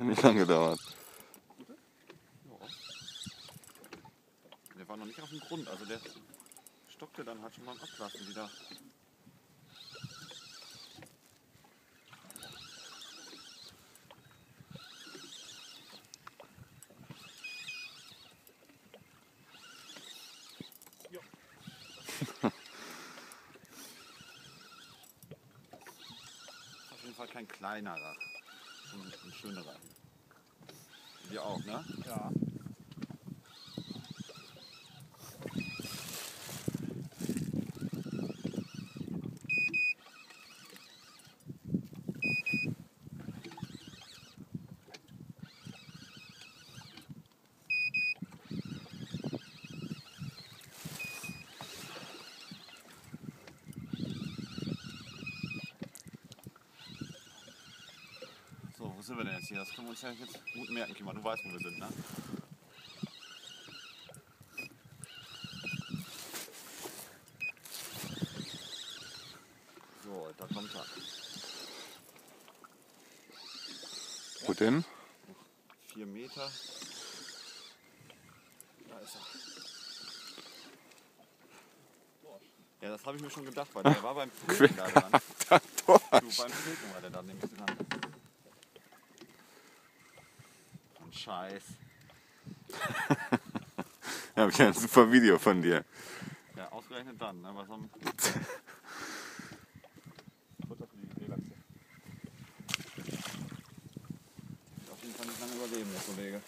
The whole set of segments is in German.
nicht lange gedauert. Ja. Der war noch nicht auf dem Grund, also der stockte dann halt schon beim Ablassen wieder. Auf jeden Fall kein kleinerer, sondern ein schönerer. Wir auch, ne? Ja. So, wo sind wir denn jetzt hier? Das können wir uns ja jetzt gut merken, Kima. Du weißt, wo wir sind, ne? So, da kommt er. Gut hin. 4 Meter. Da ist er. Ja, das habe ich mir schon gedacht, weil der war beim Pilken da dran. Du, beim Pilken war der da nämlich dran. Ein Scheiß. Ja, hab ich ein super Video von dir. Ja, ausgerechnet dann, ne? Was haben Futter für die Rehwachse. auf jeden Fall nicht lange überleben, der Kollege.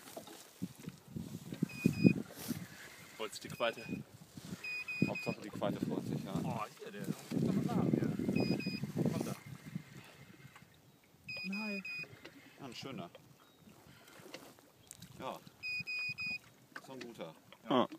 Holz die Qualte. Hauptsache die Qualte freut sich, ja. Oh, hier, der kann man haben, ja. Kommt da. Nein. Ja, ein schöner. Ja. So ein guter. Ja.